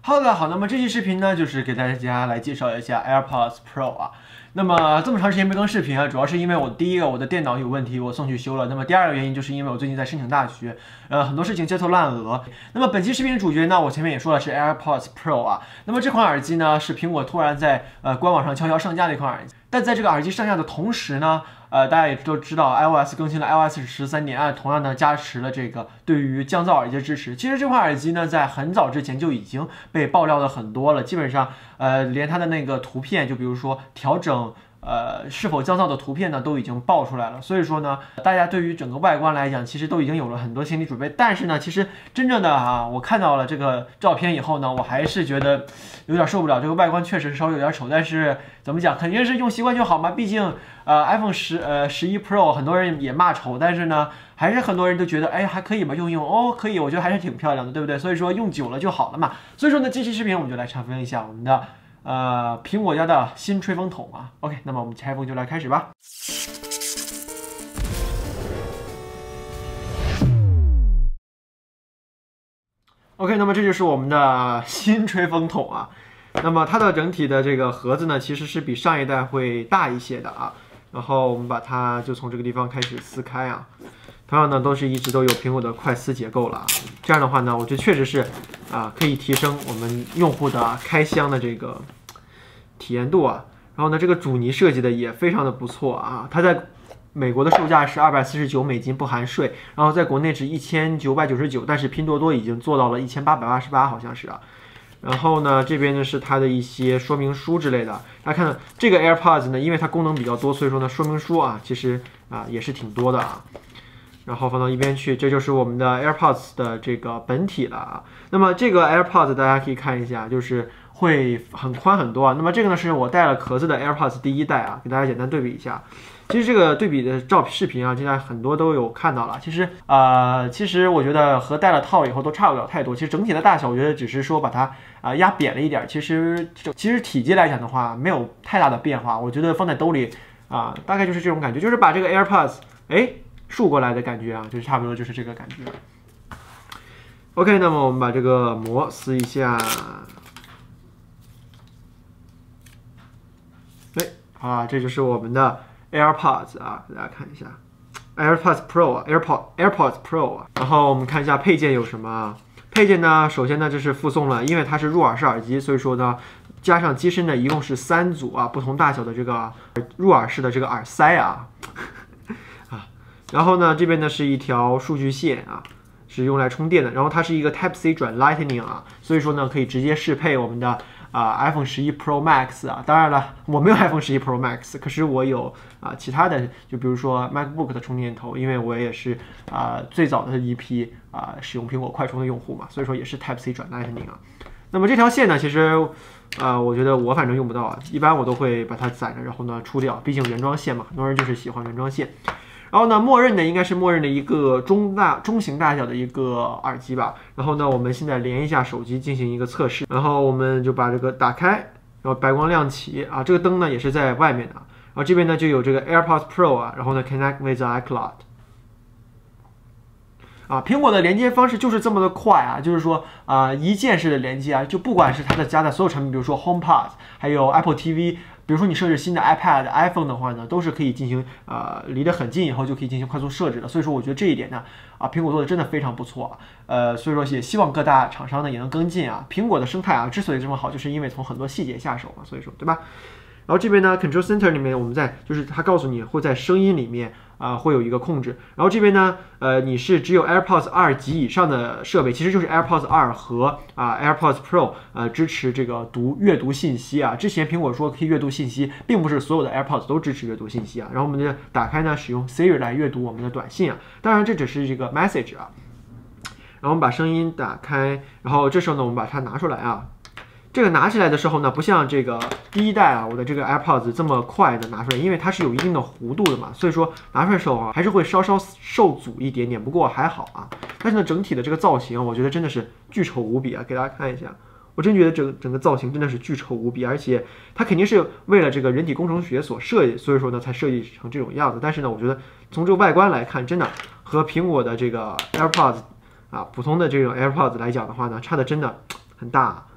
好的，好，那么这期视频呢，就是给大家来介绍一下 AirPods Pro 啊。那么这么长时间没更视频啊，主要是因为第一个我的电脑有问题，我送去修了。那么第二个原因就是因为我最近在申请大学，很多事情焦头烂额。那么本期视频的主角呢，我前面也说了是 AirPods Pro 啊。那么这款耳机呢，是苹果突然在官网上悄悄上架的一款耳机。但在这个耳机上架的同时呢，大家也都知道 iOS 更新了 iOS 13.2，同样呢加持了这个对于降噪耳机的支持。其实这款耳机呢，在很早之前就已经被爆料的很多了，基本上连它的那个图片，就比如说调整是否降噪的图片呢，都已经爆出来了。所以说呢，大家对于整个外观来讲，其实都已经有了很多心理准备。但是呢，其实真正的我看到了这个照片以后呢，我还是觉得有点受不了。这个外观确实稍微有点丑，但是怎么讲，肯定是用习惯就好嘛。毕竟iPhone 11 Pro 很多人也骂丑，但是呢，还是很多人都觉得哎还可以吧，用用哦可以，我觉得还是挺漂亮的，对不对？所以说用久了就好了嘛。所以说呢，这期视频我们就来拆分一下我们的苹果家的新吹风筒啊。OK， 那么我们拆封就来开始吧。OK， 那么这就是我们的新吹风筒啊。那么它的整体的这个盒子呢，其实是比上一代会大一些的啊。然后我们把它就从这个地方开始撕开啊。同样呢，一直都有苹果的快撕结构了啊。这样的话呢，我觉得确实是可以提升我们用户的开箱的这个体验度啊。然后呢，这个阻尼设计的也非常的不错啊。它在美国的售价是$249不含税，然后在国内是1999，但是拼多多已经做到了1888，好像是啊。然后呢，这边呢是它的一些说明书之类的。大家看到这个 AirPods 呢，因为它功能比较多，所以说呢说明书其实也是挺多的啊。然后放到一边去，这就是我们的 AirPods 的这个本体了啊。那么这个 AirPods 大家可以看一下，就是会很宽很多啊。那么这个呢是我带了壳子的 AirPods 第一代啊，给大家简单对比一下。其实这个对比的视频啊，现在很多都有看到了。其实我觉得和带了套以后都差不了太多。其实整体的大小，我觉得只是说把它压扁了一点。其实体积来讲的话，没有太大的变化。我觉得放在兜里大概就是这种感觉，就是把这个 AirPods 竖过来的感觉啊，就是差不多就是这个感觉。OK， 那么我们把这个膜撕一下。这就是我们的 AirPods 啊，给大家看一下 AirPods Pro 啊 ，AirPods Pro 啊。然后我们看一下配件有什么啊？配件呢，首先呢，这是附送了，因为它是入耳式耳机，所以说呢，加上机身呢，一共是3组不同大小的这个入耳式的这个耳塞啊。然后呢，这边呢是一条数据线啊，是用来充电的。然后它是一个 Type C 转 Lightning 啊，所以说呢可以直接适配我们的iPhone 11 Pro Max 啊。当然了，我没有 iPhone 11 Pro Max， 可是我有其他的，就比如说 MacBook 的充电头，因为我也是最早的一批使用苹果快充的用户嘛，所以说也是 Type C 转 Lightning 啊。那么这条线呢，其实我觉得我反正用不到啊，一般我都会把它攒着，然后呢出掉，毕竟原装线嘛，很多人就是喜欢原装线。然后呢，默认的应该是默认的一个中型大小的一个耳机吧。然后呢，我们现在连一下手机进行一个测试。然后我们就把这个打开，然后白光亮起啊。这个灯呢也是在外面的。然后这边呢就有这个 AirPods Pro 啊，然后呢 Connect with iCloud。苹果的连接方式就是这么的快啊，就是说一键式的连接啊，就不管是它的家的所有产品，比如说 HomePod， 还有 Apple TV。比如说你设置新的 iPad、iPhone 的话呢，都是可以进行离得很近以后就可以进行快速设置的。所以说我觉得这一点呢苹果做的真的非常不错所以说也希望各大厂商呢也能跟进啊。苹果的生态之所以这么好，就是因为从很多细节下手嘛，所以说对吧？然后这边呢 Control Center 里面我们就是它告诉你会在声音里面会有一个控制。然后这边呢你是只有 AirPods 2及以上的设备，其实就是 AirPods 2和AirPods Pro 支持这个阅读信息啊。之前苹果说可以阅读信息，并不是所有的 AirPods 都支持阅读信息啊。然后我们就打开呢，使用 Siri 来阅读我们的短信啊。当然这只是这个 message 啊。然后我们把声音打开，然后这时候呢我们把它拿出来啊。这个拿起来的时候呢，不像这个第一代我的这个 AirPods 这么快的拿出来，因为它是有一定的弧度的嘛，所以说拿出来的时候还是会稍稍受阻一点点，不过还好啊。但是呢，整体的这个造型，我觉得真的是巨丑无比啊！给大家看一下，我真觉得整个造型真的是巨丑无比，而且它肯定是为了这个人体工程学所设计，所以说呢才设计成这种样子。但是呢，我觉得从这个外观来看，真的和苹果的这个 AirPods 普通的这种 AirPods 来讲的话呢，差的真的很大。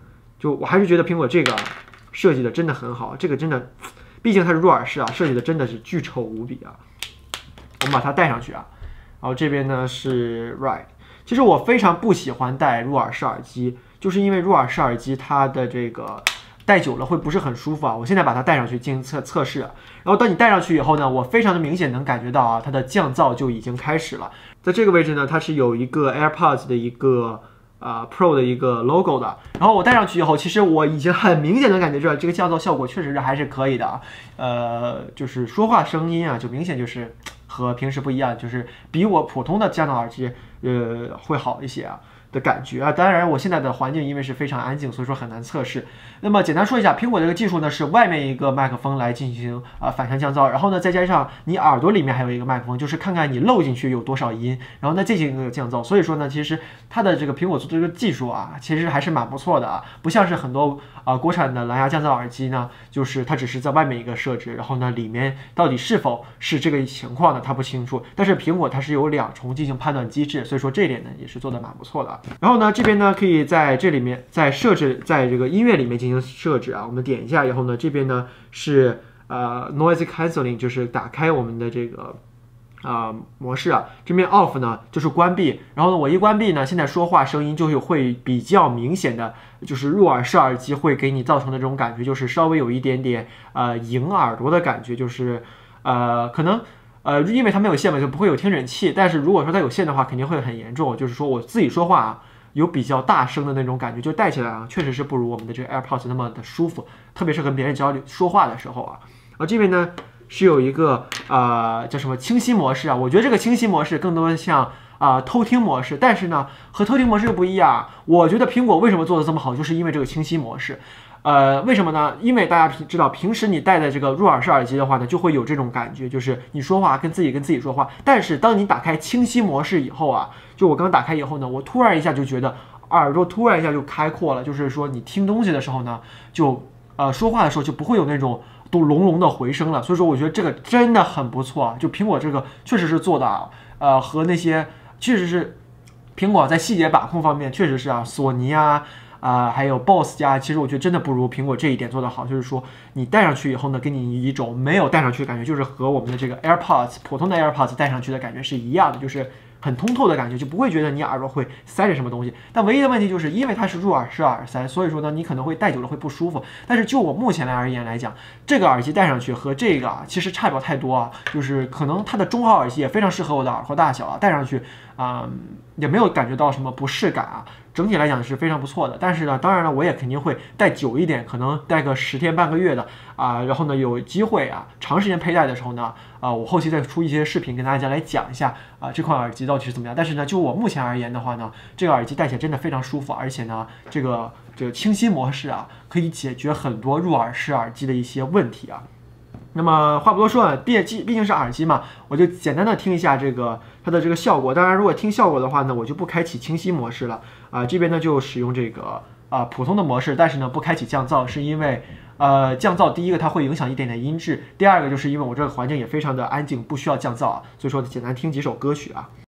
就我还是觉得苹果这个设计的真的很好，这个真的，毕竟它是入耳式啊，设计的真的是巨丑无比啊。我们把它戴上去啊，然后这边呢是 Right。其实我非常不喜欢戴入耳式耳机，就是因为入耳式耳机它的这个戴久了会不是很舒服啊。我现在把它戴上去进行测试，然后当你戴上去以后呢，我非常的明显能感觉到啊，它的降噪就已经开始了。在这个位置呢，它是有一个 AirPods 的一个Pro 的一个 logo 的。然后我戴上去以后，其实我已经很明显的感觉到这个降噪效果确实是还是可以的啊。就是说话声音啊，就明显就是和平时不一样，就是比我普通的降噪耳机会好一些啊的感觉啊。当然我现在的环境因为是非常安静，所以说很难测试。那么简单说一下，苹果这个技术呢是外面一个麦克风来进行反向降噪，然后呢再加上你耳朵里面还有一个麦克风，就是看看你漏进去有多少音，然后呢再进行一个降噪。所以说呢，其实它的这个苹果做的这个技术啊，其实还是蛮不错的啊，不像是很多国产的蓝牙降噪耳机呢，就是它只是在外面一个设置，然后呢里面到底是否是这个情况呢，它不清楚。但是苹果它是有2重进行判断机制，所以说这一点呢也是做的蛮不错的。然后呢这边呢可以在这里面在设置，在这个音乐里面进行设置啊。我们点一下以后呢，这边呢是noise cancelling， 就是打开我们的这个模式啊。这边 off 呢就是关闭，然后呢我一关闭呢，现在说话声音就会比较明显的，就是入耳式耳机会给你造成的这种感觉，就是稍微有一点点迎耳朵的感觉，就是可能因为它没有线嘛，就不会有听诊器。但是如果说它有线的话，肯定会很严重。就是说我自己说话啊，有比较大声的那种感觉，就戴起来啊，确实是不如我们的这个 AirPods 那么的舒服，特别是跟别人交流说话的时候啊。这边呢是有一个叫什么清晰模式啊，我觉得这个清晰模式更多的像偷听模式，但是呢和偷听模式又不一样。我觉得苹果为什么做的这么好，就是因为这个清晰模式。为什么呢？因为大家知道，平时你戴的这个入耳式耳机的话呢，就会有这种感觉，就是你说话跟自己说话。但是当你打开清晰模式以后啊，就我刚打开以后呢，我突然一下就觉得耳朵突然一下就开阔了，就是说你听东西的时候呢，就说话的时候就不会有那种都隆隆的回声了。所以说我觉得这个真的很不错啊，就苹果这个确实是做的和那些确实是苹果在细节把控方面确实是索尼还有 BOSS 家，其实我觉得真的不如苹果这一点做得好。就是说你戴上去以后呢，给你一种没有戴上去的感觉，就是和我们的这个 AirPods 普通的 AirPods 戴上去的感觉是一样的，就是很通透的感觉，就不会觉得你耳朵会塞着什么东西。但唯一的问题就是因为它是入耳式耳塞，所以说呢你可能会戴久了会不舒服。但是就我目前而言来讲，这个耳机戴上去和这个其实差不了太多啊，就是可能它的中号耳机也非常适合我的耳朵大小啊，戴上去也没有感觉到什么不适感啊。整体来讲是非常不错的。但是呢，当然了，我也肯定会戴久一点，可能戴个10天半个月的然后呢，有机会长时间佩戴的时候呢，我后期再出一些视频跟大家来讲一下这款耳机到底是怎么样。但是呢，就我目前而言的话呢，这个耳机戴起来真的非常舒服，而且呢，这个清晰模式可以解决很多入耳式耳机的一些问题啊。那么话不多说毕竟是耳机嘛，我就简单的听一下它的这个效果。当然，如果听效果的话呢，我就不开启清晰模式了这边呢就使用这个普通的模式，但是呢不开启降噪，是因为降噪第一个它会影响一点点音质，第二个就是因为我这个环境也非常的安静，不需要降噪所以说简单听几首歌曲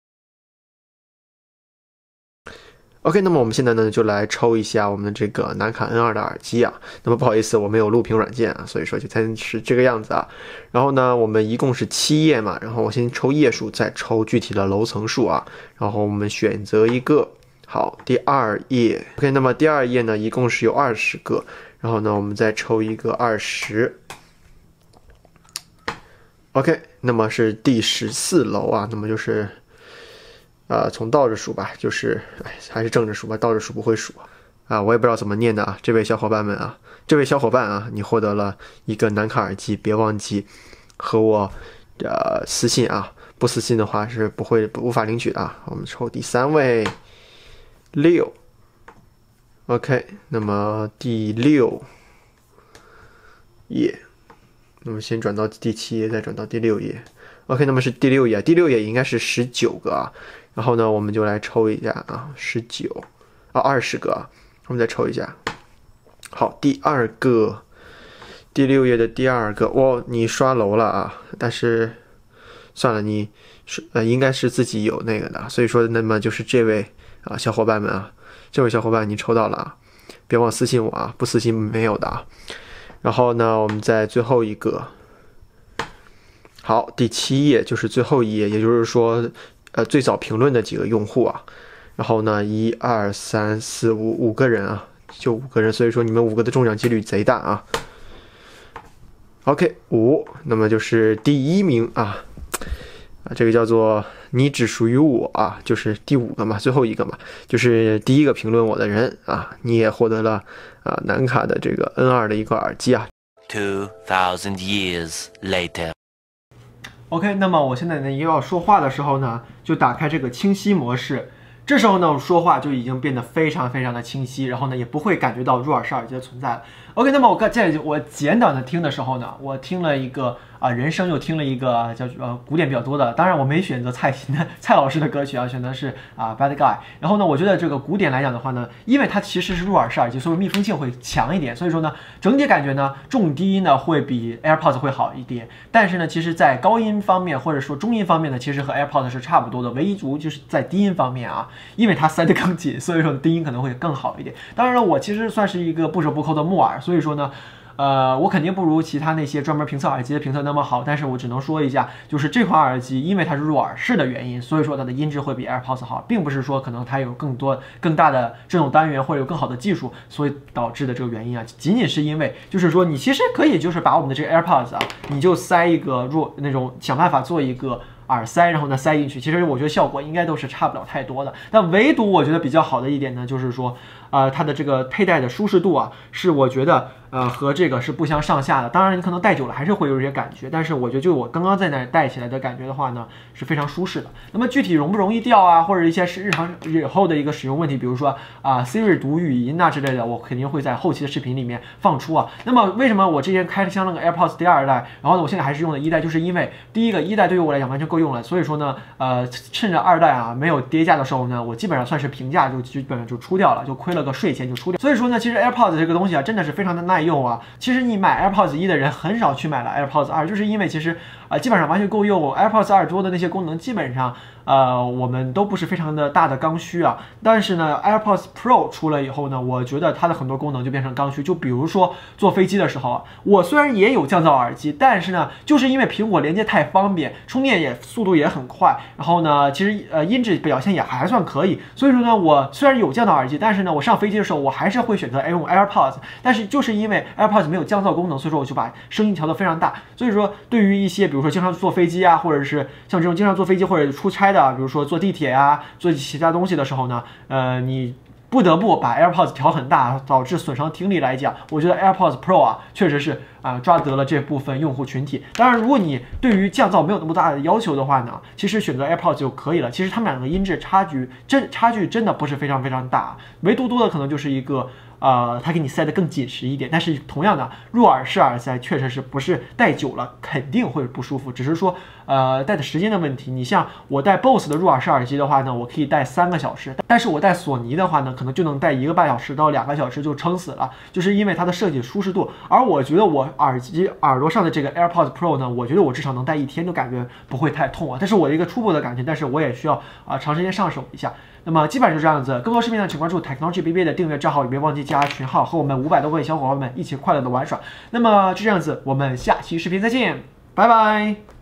OK， 那么我们现在呢就来抽一下我们的这个南卡 N2 的耳机那么不好意思，我没有录屏软件所以说就才是这个样子然后呢，我们一共是7页嘛，然后我先抽页数，再抽具体的楼层数然后我们选择一个，好，第2页 OK， 那么第2页呢一共是有20个，然后呢我们再抽一个20 OK， 那么是第14楼那么就是从倒着数吧，就是还是正着数吧，倒着数不会数我也不知道怎么念的这位小伙伴们这位小伙伴你获得了一个南卡耳机，别忘记和我私信不私信的话是无法领取的我们抽第3位6 OK， 那么第6页，那么先转到第7页，再转到第6页 OK， 那么是第6页，第6页应该是19个然后呢我们就来抽一下19 20个我们再抽一下，好，第2个，第6页的第2个你刷楼了但是算了，你应该是自己有那个的，所以说那么就是这位小伙伴们这位小伙伴你抽到了别忘私信我啊，不私信没有的啊。然后呢，我们在最后一个，好，第7页就是最后一页，也就是说，最早评论的几个用户啊。然后呢，1、2、3、4、5个人啊，就5个人，所以说你们5个的中奖几率贼大啊。OK， 5，那么就是第1名啊，这个叫做你只属于我啊，就是第5个嘛，最后一个嘛，就是第1个评论我的人啊，你也获得了南卡的这个 N2 的一个耳机啊。 2000 years later。 OK， 那么我现在呢要说话的时候呢，就打开这个清晰模式。这时候呢，我说话就已经变得非常的清晰，然后呢，也不会感觉到入耳式耳机的存在了。OK， 那么我简短的听的时候呢，我听了一个人声，又听了一个叫古典比较多的，当然我没选择蔡老师的歌曲啊，选的是Bad Guy。然后呢，我觉得这个古典来讲的话呢，因为它其实是入耳式耳机，所以密封性会强一点，所以说呢，整体感觉呢，重低音呢会比 AirPods 会好一点。但是呢，其实在高音方面或者说中音方面呢，其实和 AirPods 是差不多的，唯一就是在低音方面啊，因为它塞得更紧，所以说低音可能会更好一点。当然了，我其实算是一个不折不扣的木耳，所以说呢。我肯定不如其他那些专门评测耳机的评测那么好，但是我只能说一下，就是这款耳机因为它是入耳式的原因，所以说它的音质会比 AirPods 好，并不是说可能它有更大的这种单元或者有更好的技术，所以导致的这个原因啊，仅仅是因为就是说你其实可以就是把我们的这个 AirPods 啊，你就塞一个那种想办法做一个耳塞，然后呢塞进去，其实我觉得效果应该都是差不了太多的。但唯独我觉得比较好的一点呢，就是说它的这个佩戴的舒适度啊，是我觉得和这个是不相上下的。当然你可能戴久了还是会有一些感觉，但是我觉得就我刚刚在那戴起来的感觉的话呢，是非常舒适的。那么具体容不容易掉啊，或者一些是日后的一个使用问题，比如说Siri 读语音之类的，我肯定会在后期的视频里面放出啊。那么为什么我之前开箱那个 AirPods 第2代，然后呢我现在还是用的1代，就是因为第一个1代对于我来讲完全够用了，所以说呢趁着2代没有跌价的时候呢，我基本上算是平价就基本上就出掉了，就亏了个税钱就出掉。所以说呢，其实 AirPods 这个东西啊，真的是非常的耐用啊。其实你买 AirPods 1的人很少去买了 AirPods 2，就是因为其实基本上完全够用。AirPods 2多的那些功能基本上我们都不是非常的大的刚需啊。但是呢 AirPods Pro 出了以后呢，我觉得它的很多功能就变成刚需。就比如说坐飞机的时候，我虽然也有降噪耳机，但是呢，就是因为苹果连接太方便，充电速度也很快，然后呢，其实音质表现也还算可以。所以说呢，我虽然有降噪耳机，但是呢，我上飞机的时候我还是会选择用 AirPods。但是就是因为 AirPods 没有降噪功能，所以说我就把声音调得非常大。所以说对于一些比如说经常坐飞机啊，或者是像这种经常坐飞机或者出差的，比如说坐地铁啊，做其他东西的时候呢，你不得不把 AirPods 调很大，导致损伤听力来讲，我觉得 AirPods Pro 啊，确实是抓得了这部分用户群体。当然，如果你对于降噪没有那么大的要求的话呢，其实选择 AirPods 就可以了。其实他们两个音质差距真的不是非常大，唯独多的可能就是一个它给你塞得更紧实一点。但是同样的，入耳式耳塞确实是不是戴久了肯定会不舒服，只是说戴的时间的问题。你像我戴 BOSS 的入耳式耳机的话呢，我可以戴3个小时，但是我戴索尼的话呢，可能就能戴1个半小时到2个小时就撑死了，就是因为它的设计舒适度。而我觉得我耳朵上的这个 AirPods Pro 呢，我觉得我至少能戴1天都感觉不会太痛啊，这是我的一个初步的感觉，但是我也需要长时间上手一下。那么基本上就这样子，更多视频呢，请关注 Technology BB 的订阅账号，也别忘记加群号，和我们500多位小伙伴们一起快乐的玩耍。那么就这样子，我们下期视频再见，拜拜。